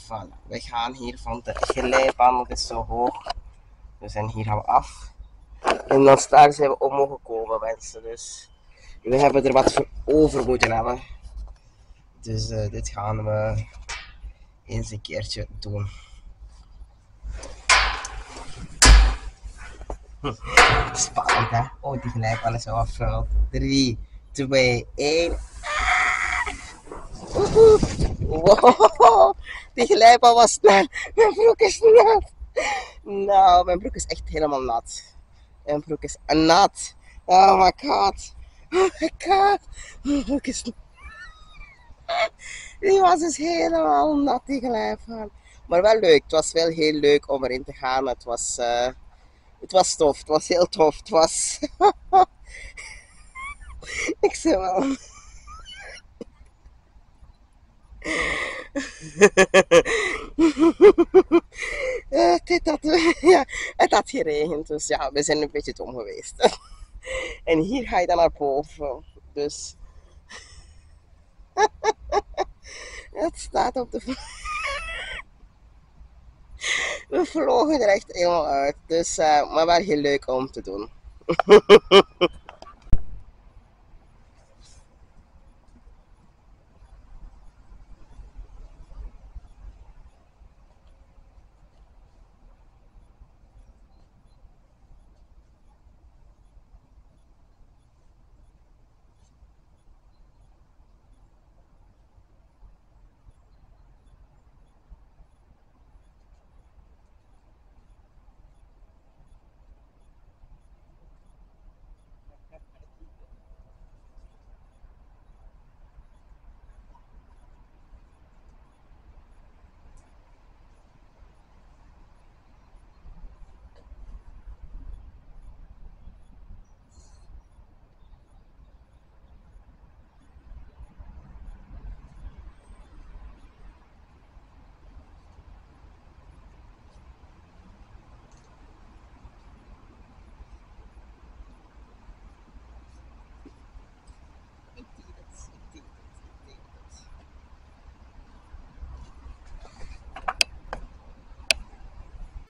Voilà, we gaan hier van de glijbaan, het is zo hoog. Dus en hier gaan we af. En dan straks zijn we op mogen komen, mensen. Dus we hebben er wat voor over moeten hebben. Dus dit gaan we eens een keertje doen. Spannend, hè? Oh, die glijbaan is zo afgevuld. 3, 2, 1. Wow, die glijbaan was nat. Mijn broek is nat. Nou, mijn broek is echt helemaal nat. Mijn broek is nat. Oh my god. Oh my god. Mijn broek is nat. Die was dus helemaal nat, die glijbaan. Maar wel leuk. Het was wel heel leuk om erin te gaan. Het was tof. Het was heel tof. Het was... Ik zei wel... Het had geregend, dus ja, we zijn een beetje dom geweest. En hier ga je dan naar boven. Dus het staat op de... We vlogen er echt helemaal uit. Dus, maar wel heel leuk om te doen.